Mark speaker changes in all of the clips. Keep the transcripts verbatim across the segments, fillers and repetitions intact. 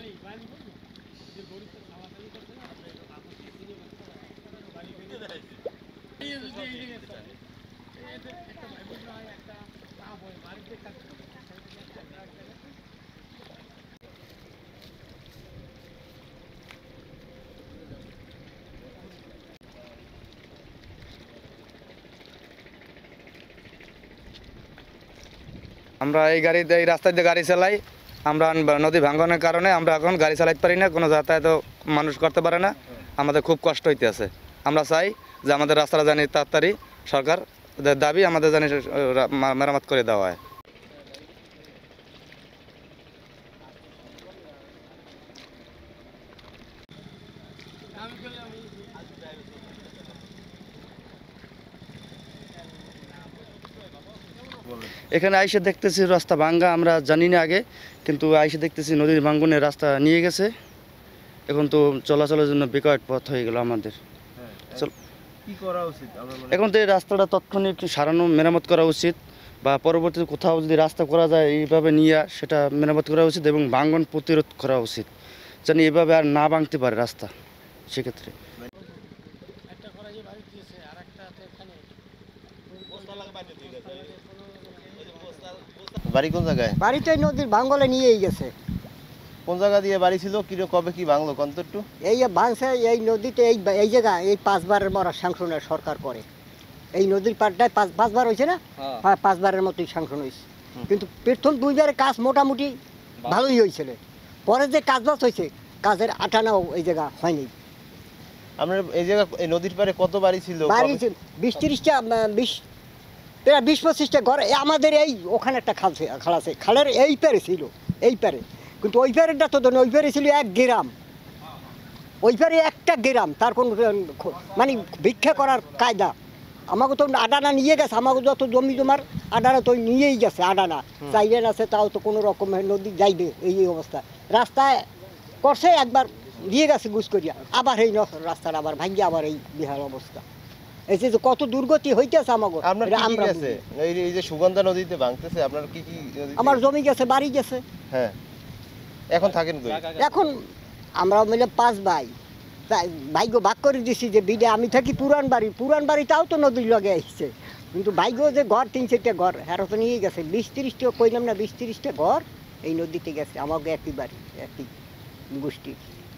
Speaker 1: আমরা এই গাড়িতে এই রাস্তায় দিয়ে গাড়ি চালাই, আমরা নদী ভাঙনের কারণে আমরা এখন গাড়ি চালাতে পারি না, কোনো যাতায়াত মানুষ করতে পারে না, আমাদের খুব কষ্ট হইতে আছে। আমরা চাই যে আমাদের রাস্তাটা জানি তাড়াতাড়ি সরকার দাবি আমাদের জানি মেরামত করে দেওয়া হয়। এখানে আইসে দেখতেছি রাস্তা ভাঙ্গা, আমরা জানি না আগে, কিন্তু আইসে দেখতেছি নদীর ভাঙ্গনের রাস্তা নিয়ে গেছে। এখন তো চলাচলের জন্য বিকট পথ হয়ে গেল আমাদের।
Speaker 2: কি করা উচিত?
Speaker 1: এখন তো এই রাস্তাটা তৎক্ষণিক সারানো মেরামত করা উচিত, বা পরবর্তীতে কোথাও যদি রাস্তা করা যায় এইভাবে নিয়ে সেটা মেরামত করা উচিত এবং ভাঙ্গন প্রতিরোধ করা উচিত, যেন এইভাবে আর না ভাঙতে পারে রাস্তা। সেক্ষেত্রে
Speaker 2: বাড়ি কোন জায়গায়?
Speaker 3: বাড়িতে নদীর ভাঙ্গলে নিয়েই গেছে।
Speaker 2: কোন জায়গা দিয়ে বাড়ি ছিল, কি কবে কি ভাঙলো কত একটু?
Speaker 3: এই ভাঙছে এই নদীতে, এই এই জায়গা এই পাঁচবারের মরা স্যাংশন সরকার করে। এই নদীর পাড়টায় পাঁচ পাঁচবার হয়েছে না, হ্যাঁ পাঁচবারের মতোই স্যাংশন হয়েছে। কিন্তু প্রথম দুইবারে কাজ মোটামুটি ভালোই হয়েছিল, পরে যে কাজ বাজ হয়েছে কাজের আটানাও এই জায়গা হয়নি।
Speaker 2: আপনার এই জায়গা এই নদীর পাড়ে কত বাড়ি ছিল?
Speaker 3: বাড়ি বিশ তিরিশটা, বিশ প্রায় বিশ পঁচিশটা ঘর। আমাদের এই ওখানে একটা খাল খাল আছে, খালের এই পারে ছিল, এই পারে, কিন্তু ওই পারেটা তো ওই পারে ছিল এক গ্রাম, ওই পারে একটা গ্রাম, তার কোনো মানে ভিক্ষা করার কায়দা। আমাকে তো আডানা নিয়ে গেছে, আমাকে যত জমি জমার আডানা তো নিয়েই গেছে, আডানা চাইলেন আছে, তাও তো কোনো রকমের নদী যাইবে এই অবস্থা। রাস্তায় করছে একবার দিয়ে গেছে গুছ করিয়া, আবার এই রাস্তাটা আবার ভাঙ্গিয়ে আবার এই বিহার অবস্থা। এই যে কত দুর্গতি হইতেছে আমাকে।
Speaker 2: এই যে সুগন্ধা নদীতে ভাঙতেছে, আপনার কি কি?
Speaker 3: আমার জমি গেছে, বাড়ি গেছে।
Speaker 2: হ্যাঁ, এখন থাকেন কই?
Speaker 3: এখন আমরা মিলে পাঁচ ভাই, ভাগ্য ভাগ করে দিছি যে বিডে আমি থাকি পুরান বাড়ি, পুরান বাড়িটাও তো নদীর লগে আসছে, কিন্তু ভাগ্য যে ঘর তিন চারটে ঘর হেরো তো নিয়ে গেছে। বিশ তিরিশটা কইলাম না, বিশ তিরিশটা ঘর এই নদীতে গেছে, আমাকে একই বাড়ি একই গোষ্ঠী।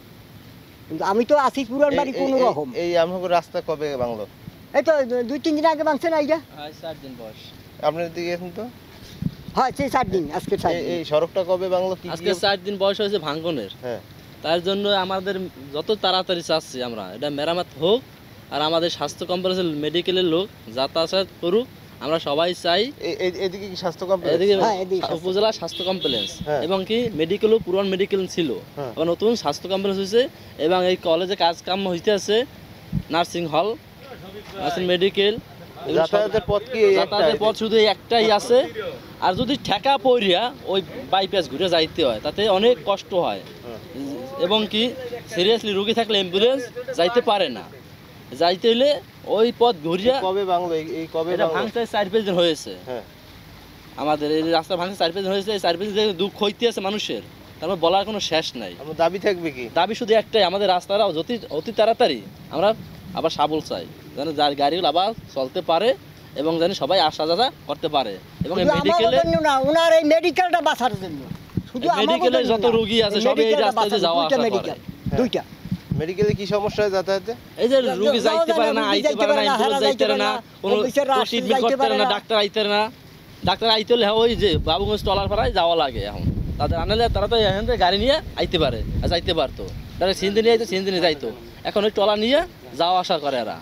Speaker 3: কিন্তু আমি তো আছি পুরান বাড়ি কোনো রকম।
Speaker 2: এই আমাকে রাস্তা কবে ভাঙলো?
Speaker 3: এই তো দুই তিন দিন আগে ভাঙছে না, এইটা
Speaker 2: চার দিন বয়স আপনার দিকে এখন তো
Speaker 3: হয় সেই চার দিন। আজকে
Speaker 2: এই সড়কটা কবে ভাঙলো?
Speaker 4: আজকে চার দিন বয়স হয়েছে ভাঙ্গনের।
Speaker 2: হ্যাঁ,
Speaker 4: তার জন্য আমাদের যত তাড়াতাড়ি চাচ্ছি আমরা এটা মেরামত হোক, আর আমাদের স্বাস্থ্য কমপ্লেক্সের মেডিকেলের লোক যাতায়াত করুক, আমরা সবাই চাই।
Speaker 2: এদিকে কি স্বাস্থ্য কমপ্লেক্স?
Speaker 4: এদিকে উপজেলা স্বাস্থ্য কমপ্লেক্স এবং কি মেডিকেলও পুরান মেডিকেল ছিল, আবার নতুন স্বাস্থ্য কমপ্লেক্স হয়েছে, এবং এই কলেজে কাজ কাম হইতে আছে, নার্সিং হল, নার্সিং মেডিকেল।
Speaker 2: যাতায়াতের পথ কি?
Speaker 4: যাতায়াতের পথ শুধু একটাই আছে, আর যদি ঠেকা পড়িয়া ওই বাইপাস ঘুরে যাইতে হয় তাতে অনেক কষ্ট হয়, এবং কি সিরিয়াসলি রোগী থাকলে অ্যাম্বুলেন্স যাইতে পারে না, যাইতে হলে ওই পথ ঘুরিয়া।
Speaker 2: কবে ভাঙলো? এই কবে
Speaker 4: এটা ভাঙতে চার পাঁচ দিন হয়েছে।
Speaker 2: হ্যাঁ,
Speaker 4: আমাদের এই রাস্তা ভাঙতে চার পাঁচ দিন হয়েছে। এই চার পাঁচ দিন দুঃখ হইতে আছে মানুষের, তারপর বলার কোনো শেষ নাই।
Speaker 2: দাবি থাকবে কি?
Speaker 4: দাবি শুধু একটাই, আমাদের রাস্তাটা অতি অতি তাড়াতাড়ি আমরা আবার সাবল চাই, যেন যার গাড়িগুলো আবার চলতে পারে এবং যেন সবাই আসা যাওয়া করতে পারে। এবং মেডিকেলে
Speaker 3: না, ওনার এই মেডিকেলটা বাঁচার জন্য, শুধু
Speaker 4: মেডিকেলে যত রোগী আছে সব এই রাস্তায় যাওয়া আসা করে।
Speaker 3: দুইটা
Speaker 2: মেডিকেলে কি সমস্যা হয় যাতায়াতে?
Speaker 4: এই যে রোগী যাইতে পারে না, আইতে পারে না, অ্যাম্বুলেন্স যাইতে পারে না, কোনো ট্রিটমেন্ট করতে পারে না, ডাক্তার আইতে পারে না। ডাক্তার আইতে হলে ওই যে বাবুগঞ্জ টলার পাড়ায় যাওয়া লাগে। এখন তাদের আনলে তারা তো এখান থেকে গাড়ি নিয়ে আইতে পারে, আর যাইতে পারতো, তারা সিনদিনে আইতো সিনদিনে যাইতো। এখন ওই টলা নিয়ে যাওয়া আসা করে এরা,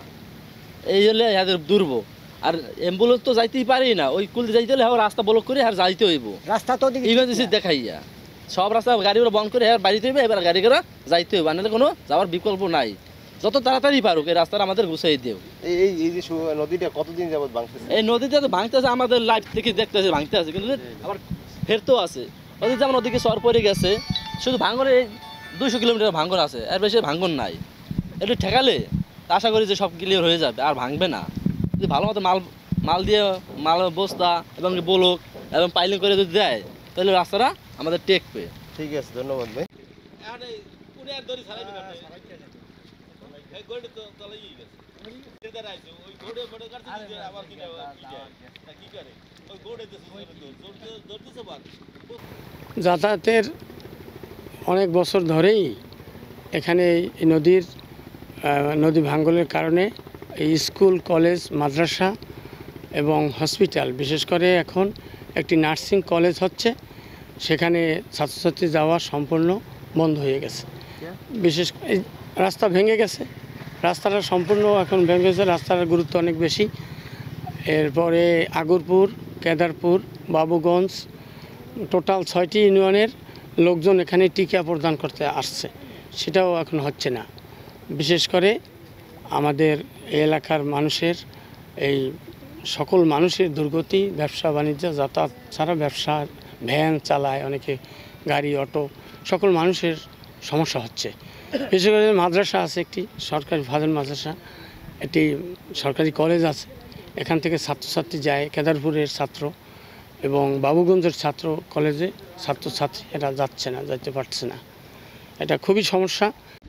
Speaker 4: এই হলে এদের দুর্ভোগ। আর অ্যাম্বুলেন্স তো যাইতেই পারেই না, ওই কুল যাইতে হলে রাস্তা ব্লক করে আর যাইতে হইব,
Speaker 3: রাস্তা তো
Speaker 4: ইমার্জেন্সি দেখাইয়া সব রাস্তা গাড়িগুলো বন্ধ করে আর বাড়িতে হইবে, এবার গাড়ি করে যাইতে হইব, আনলে কোনো যাওয়ার বিকল্প নাই। যত তাড়াতাড়ি পারুক এই রাস্তাটা আমাদের গুছাই দেও।
Speaker 2: এই এই যে নদীটা কতদিন যাবত ভাঙতেছে?
Speaker 4: এই নদীটা তো ভাঙতেছে, আমাদের লাইফ থেকে দেখতেছে ভাঙতে আছে, কিন্তু আবার ফেরতেও আছে। ওদের যেমন ওদিকে সর পড়ে গেছে, শুধু ভাঙনে দুইশো কিলোমিটার ভাঙন আছে, এর বেশি ভাঙন নাই। একটু ঠেকালে আশা করি যে সব ক্লিয়ার হয়ে যাবে, আর ভাঙবে না। যদি ভালো মতো মাল মাল দিয়ে মাল বস্তা এবং ব্লক এবং পাইলিং করে যদি দেয়, তাহলে রাস্তাটা আমাদের টেকবে।
Speaker 2: ঠিক আছে, ধন্যবাদ ভাই।
Speaker 5: যাতায়াতের অনেক বছর ধরেই এখানে এই নদীর আহ, নদী ভাঙ্গনের কারণে এই স্কুল কলেজ মাদ্রাসা এবং হসপিটাল, বিশেষ করে এখন একটি নার্সিং কলেজ হচ্ছে, সেখানে ছাত্রছাত্রী যাওয়া সম্পূর্ণ বন্ধ হয়ে গেছে। বিশেষ করে এই রাস্তা ভেঙে গেছে, রাস্তাটা সম্পূর্ণ এখন ভেঙে গেছে, রাস্তার গুরুত্ব অনেক বেশি। এরপরে আগরপুর, কেদারপুর, বাবুগঞ্জ, টোটাল ছয়টি ইউনিয়নের লোকজন এখানে টিকা প্রদান করতে আসছে, সেটাও এখন হচ্ছে না। বিশেষ করে আমাদের এই এলাকার মানুষের এই সকল মানুষের দুর্গতি, ব্যবসা বাণিজ্য, যাতায়াত ছাড়া, ব্যবসা ভ্যান চালায় অনেকে, গাড়ি অটো, সকল মানুষের সমস্যা হচ্ছে। বিশেষ করে মাদ্রাসা আছে একটি সরকারি ফাজিল মাদ্রাসা, একটি সরকারি কলেজ আছে, এখান থেকে ছাত্রছাত্রী যায়, কেদারপুরের ছাত্র এবং বাবুগঞ্জের ছাত্র কলেজে ছাত্রছাত্রী এরা যাচ্ছে না, যাইতে পারছে না, এটা খুবই সমস্যা।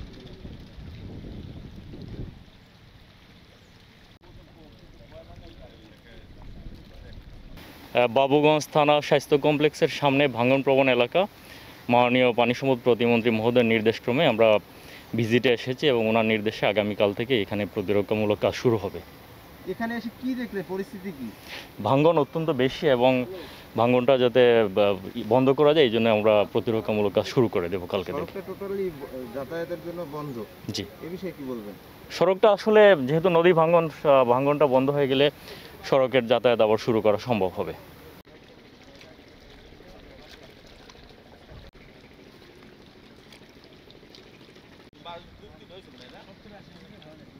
Speaker 6: বাবুগঞ্জ থানা স্বাস্থ্য কমপ্লেক্সের সামনে ভাঙনপ্রবণ এলাকা, মাননীয় পানি সম্পদ প্রতিমন্ত্রী মহোদয়ের নির্দেশক্রমে আমরা ভিজিটে এসেছি এবং ওনার নির্দেশে আগামীকাল থেকে এখানে প্রতিরক্ষামূলক কাজ শুরু হবে।
Speaker 2: এখানে এসে কি দেখলে, পরিস্থিতি কি?
Speaker 6: ভাঙন অত্যন্ত বেশি এবং ভাঙনটা যাতে বন্ধ করা যায় এই জন্য আমরা প্রতিরক্ষামূলক কাজ শুরু করে দেবো কালকে থেকে।
Speaker 2: সড়কটা টোটালি যাতায়াতের জন্য বন্ধ,
Speaker 6: জি,
Speaker 2: এ বিষয়ে কি বলবেন?
Speaker 6: সড়কটা আসলে যেহেতু নদী ভাঙন, ভাঙনটা বন্ধ হয়ে গেলে সড়কের যাতায়াত আবার শুরু করা সম্ভব হবে।